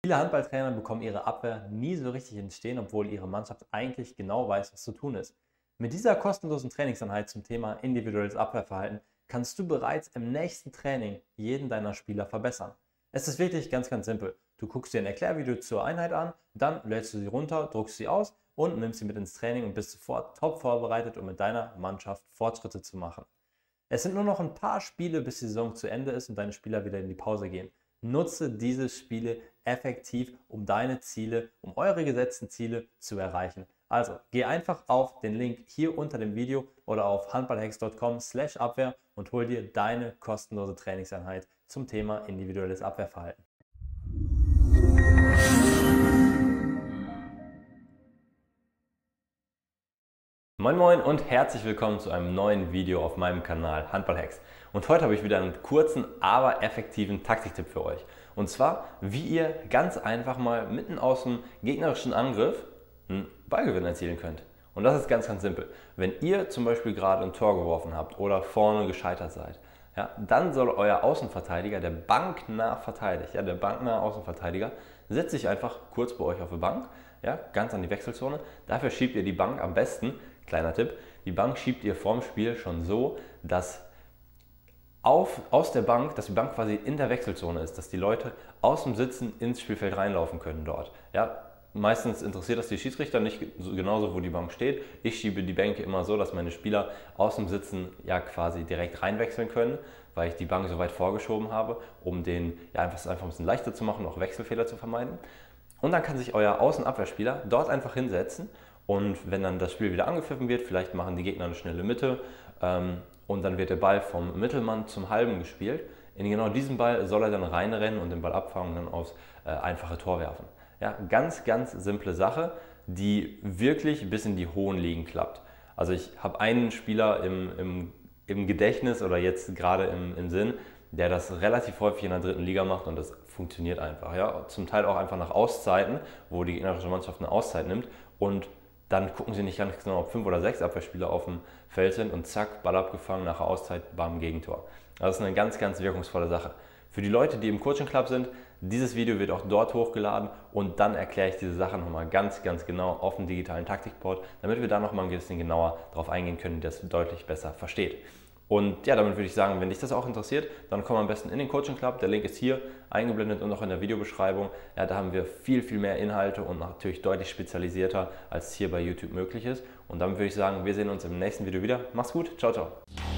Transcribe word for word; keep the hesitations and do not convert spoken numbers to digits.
Viele Handballtrainer bekommen ihre Abwehr nie so richtig ins Stehen, obwohl ihre Mannschaft eigentlich genau weiß, was zu tun ist. Mit dieser kostenlosen Trainingseinheit zum Thema individuelles Abwehrverhalten kannst du bereits im nächsten Training jeden deiner Spieler verbessern. Es ist wirklich ganz, ganz simpel. Du guckst dir ein Erklärvideo zur Einheit an, dann lädst du sie runter, druckst sie aus und nimmst sie mit ins Training und bist sofort top vorbereitet, um mit deiner Mannschaft Fortschritte zu machen. Es sind nur noch ein paar Spiele, bis die Saison zu Ende ist und deine Spieler wieder in die Pause gehen. Nutze diese Spiele effektiv, um deine Ziele, um eure gesetzten Ziele zu erreichen. Also geh einfach auf den Link hier unter dem Video oder auf handballhacks punkt com slash Abwehr und hol dir deine kostenlose Trainingseinheit zum Thema individuelles Abwehrverhalten. Moin Moin und herzlich willkommen zu einem neuen Video auf meinem Kanal Handballhacks. Und heute habe ich wieder einen kurzen, aber effektiven Taktiktipp für euch. Und zwar, wie ihr ganz einfach mal mitten aus dem gegnerischen Angriff einen Ballgewinn erzielen könnt. Und das ist ganz, ganz simpel. Wenn ihr zum Beispiel gerade ein Tor geworfen habt oder vorne gescheitert seid, ja, dann soll euer Außenverteidiger, der banknah verteidigt, ja, der banknahe Außenverteidiger, setzt sich einfach kurz bei euch auf die Bank, ja, ganz an die Wechselzone. Dafür schiebt ihr die Bank am besten, kleiner Tipp, die Bank schiebt ihr vorm Spiel schon so, dass auf, aus der Bank, dass die Bank quasi in der Wechselzone ist, dass die Leute aus dem Sitzen ins Spielfeld reinlaufen können dort. Ja, meistens interessiert das die Schiedsrichter nicht genauso, wo die Bank steht. Ich schiebe die Bänke immer so, dass meine Spieler aus dem Sitzen ja quasi direkt reinwechseln können, weil ich die Bank so weit vorgeschoben habe, um den ja einfach, einfach ein bisschen leichter zu machen, auch Wechselfehler zu vermeiden. Und dann kann sich euer Außenabwehrspieler dort einfach hinsetzen und wenn dann das Spiel wieder angepfiffen wird, vielleicht machen die Gegner eine schnelle Mitte ähm, und dann wird der Ball vom Mittelmann zum Halben gespielt. In genau diesen Ball soll er dann reinrennen und den Ball abfangen und dann aufs äh, einfache Tor werfen. Ja, ganz, ganz simple Sache, die wirklich bis in die hohen Ligen klappt. Also ich habe einen Spieler im, im, im Gedächtnis oder jetzt gerade im, im Sinn, der das relativ häufig in der dritten Liga macht und das funktioniert einfach. Ja? Zum Teil auch einfach nach Auszeiten, wo die gegnerische Mannschaft eine Auszeit nimmt und dann gucken sie nicht ganz genau, ob fünf oder sechs Abwehrspieler auf dem Feld sind und zack, Ball abgefangen, nach der Auszeit, bam, Gegentor. Das ist eine ganz, ganz wirkungsvolle Sache. Für die Leute, die im Coaching Club sind, dieses Video wird auch dort hochgeladen und dann erkläre ich diese Sachen nochmal ganz, ganz genau auf dem digitalen Taktikboard, damit wir da nochmal ein bisschen genauer drauf eingehen können und das deutlich besser versteht. Und ja, damit würde ich sagen, wenn dich das auch interessiert, dann komm am besten in den Coaching Club. Der Link ist hier eingeblendet und auch in der Videobeschreibung. Ja, da haben wir viel, viel mehr Inhalte und natürlich deutlich spezialisierter, als es hier bei YouTube möglich ist. Und damit würde ich sagen, wir sehen uns im nächsten Video wieder. Mach's gut, ciao, ciao.